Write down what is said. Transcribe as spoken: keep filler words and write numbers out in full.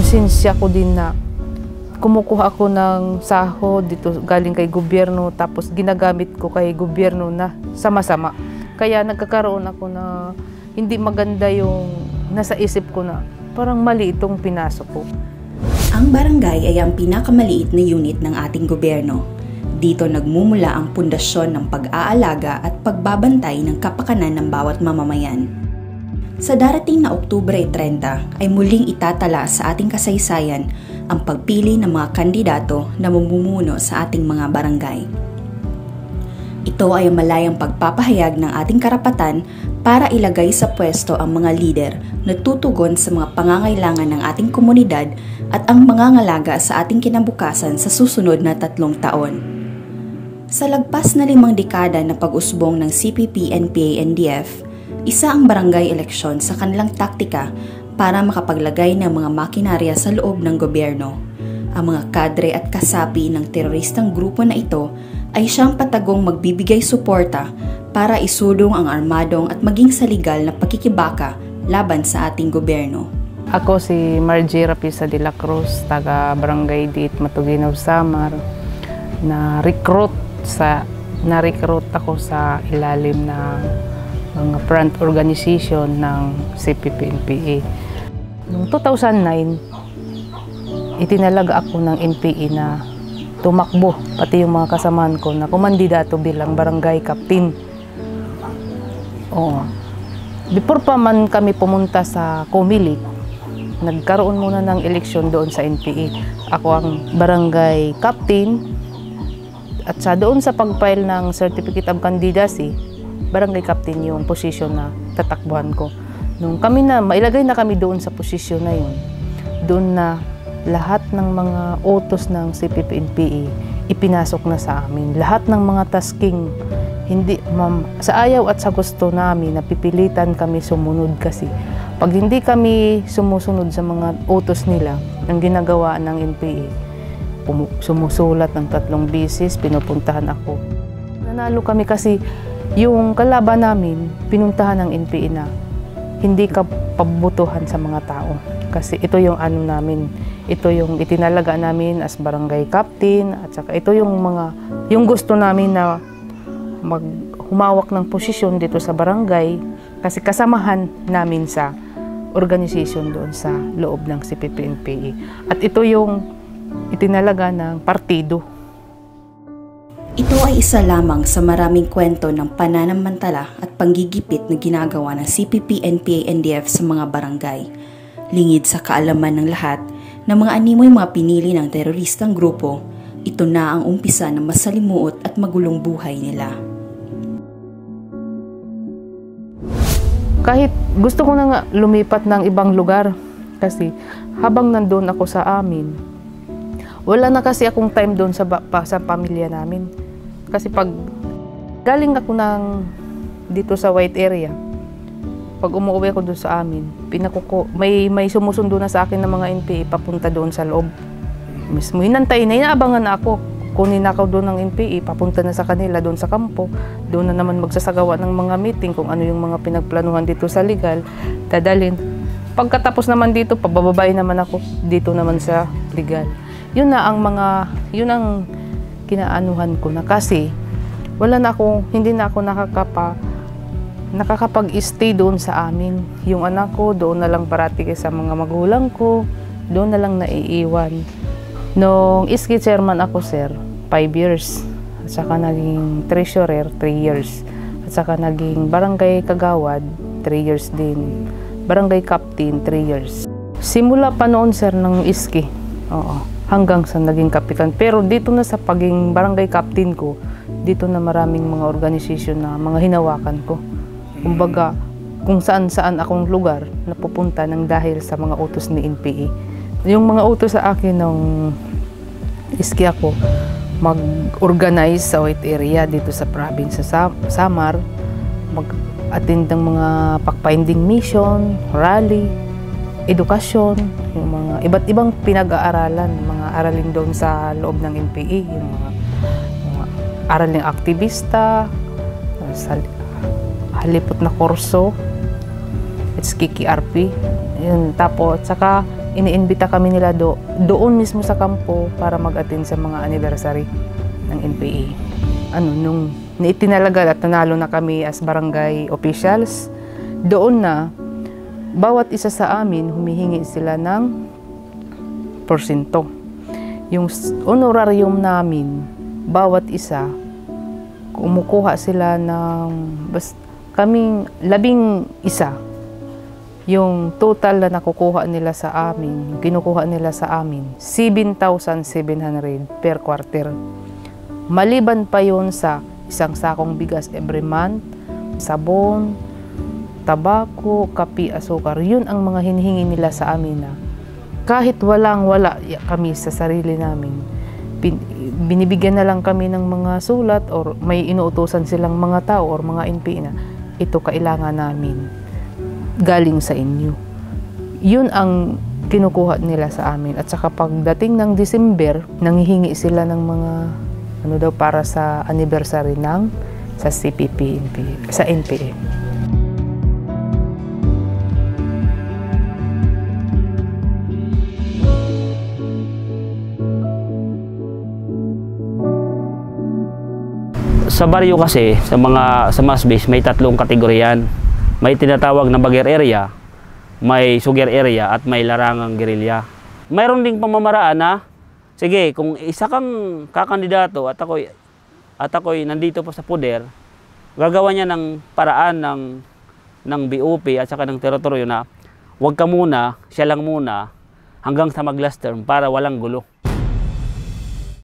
konsensya ko din na kumukuha ako ng sahod dito galing kay gobyerno tapos ginagamit ko kay gobyerno na sama-sama. Kaya nagkakaroon ako na hindi maganda yung nasa isip ko na parang mali itong pinasok ko. Ang barangay ay ang pinakamaliit na unit ng ating gobyerno. Dito nagmumula ang pundasyon ng pag-aalaga at pagbabantay ng kapakanan ng bawat mamamayan. Sa darating na Oktubre trenta ay muling itatala sa ating kasaysayan ang pagpili ng mga kandidato na mamumuno sa ating mga barangay. Ito ay malayang pagpapahayag ng ating karapatan para ilagay sa pwesto ang mga lider na tutugon sa mga pangangailangan ng ating komunidad at ang mangangalaga sa ating kinabukasan sa susunod na tatlong taon. Sa lagpas na limang dekada na pag-usbong ng C P P N P A N D F, isa ang barangay eleksyon sa kanilang taktika para makapaglagay ng mga makinarya sa loob ng gobyerno. Ang mga kadre at kasapi ng teroristang grupo na ito ay siyang patagong magbibigay suporta para isulong ang armadong at maging sa legal na pakikibaka laban sa ating gobyerno. Ako si Margie Rapisa de la Cruz, taga Barangay Diit, Matuginaw, Samar. Na-recruit sa na-recruit ako sa ilalim ng mga front organization ng C P P N P A. Noong two thousand nine, itinalaga ako ng N P A na tumakbo, pati yung mga kasamahan ko na kumandidato bilang barangay captain. Oo. Before pa man kami pumunta sa Comelec, nagkaroon muna ng eleksyon doon sa N P A. Ako ang barangay captain at sa doon sa pag-file ng Certificate of Candidacy, barangay captain yung posisyon na tatakbuhan ko. Nung kami na, mailagay na kami doon sa posisyon na yun, doon na lahat ng mga utos ng C P P N P A ipinasok na sa amin. Lahat ng mga tasking, hindi, ma'am, sa ayaw at sa gusto namin, napipilitan kami sumunod kasi pag hindi kami sumusunod sa mga utos nila, ang ginagawa ng N P A, sumusulat ng tatlong bisis, pinupuntahan ako. Nanalo kami kasi yung kalaban namin, pinuntahan ng N P A na hindi ka pabutuhan sa mga tao. Kasi ito yung ano namin, ito yung itinalaga namin as barangay captain at saka ito yung mga, yung gusto namin na maghumawak ng posisyon dito sa barangay kasi kasamahan namin sa organization doon sa loob ng C P P N P A. At ito yung itinalaga ng partido. Ito ay isa lamang sa maraming kwento ng pananamantala at panggigipit na ginagawa ng C P P N P A N D F sa mga barangay. Lingid sa kaalaman ng lahat na mga animoy mga pinili ng teroristang grupo, ito na ang umpisa ng masalimuot at magulong buhay nila. Kahit gusto ko na nga lumipat ng ibang lugar kasi habang nandun ako sa amin, wala na kasi akong time doon sa, pa, sa pamilya namin. Kasi pag galing ako ng dito sa white area, pag umuwi ako doon sa amin, pinakuko, may, may sumusundo na sa akin ng mga N P A papunta doon sa loob. Mismo hinantay na, inaabangan na ako. Kunin na ako doon ng N P A, papunta na sa kanila doon sa kampo. Doon na naman magsasagawa ng mga meeting kung ano yung mga pinagplanuhan dito sa legal, dadalhin. Pagkatapos naman dito, pabababay naman ako dito naman sa legal. Yun na ang mga, yun ang kinaanuhan ko na kasi wala na ako, hindi na ako nakakapa, nakakapag-stay doon sa amin. Yung anak ko, doon na lang parati sa mga magulang ko, doon na lang naiiwan. Nung iski chairman ako, sir, five years. At saka naging treasurer, three years. At saka naging barangay kagawad, three years din. Barangay captain, three years. Simula pa noon, sir, ng iski. Oo. Hanggang sa naging kapitan. Pero dito na sa paging barangay captain ko, dito na maraming mga organisasyon na mga hinawakan ko. Kumbaga, kung saan-saan akong lugar napupunta ng dahil sa mga utos ni N P A. Yung mga utos sa akin nung iski ako, mag-organize sa white area dito sa province sa Samar, mag-attend ng mga fact-finding mission, rally, edukasyon, yung mga iba't ibang pinag-aaralan, mga aralin doon sa loob ng N P A, yung mga, mga araling aktivista, sa halipot na kurso, it's K K R P, yun, tapos saka iniimbita kami nila do, doon mismo sa kampo para mag-attend sa mga anniversary ng N P A. Ano, nung itinalaga at nanalo na kami as barangay officials, doon na bawat isa sa amin humihingi sila ng porsyento. Yung honorarium namin, bawat isa, kumukuha sila ng bas, kaming labing isa. Yung total na nakukuha nila sa amin, kinukuha nila sa amin, seven thousand seven hundred per quarter. Maliban pa yun sa isang sakong bigas every month, sabon, tabako, kape, asukar. Yun ang mga hinihingi nila sa amin na kahit walang-wala kami sa sarili namin, binibigyan na lang kami ng mga sulat or may inuutosan silang mga tao or mga N P A na ito kailangan namin galing sa inyo. Yun ang kinukuha nila sa amin. At saka pagdating ng December, nanghihingi sila ng mga ano daw para sa anniversary ng sa C P P, sa N P A. Sa baryo kasi, sa mga sa Masbate, may tatlong kategoryan. May tinatawag na Baguer area, may Sugar area, at may larangang gerilya. Mayroon ding pamamaraan na, sige, kung isa kang kakandidato at ako'y, at ako'y nandito po sa puder, gagawa niya ng paraan ng, ng B O P at saka ng teritoryo na huwag ka muna, siya lang muna, hanggang sa mag-last term para walang gulo.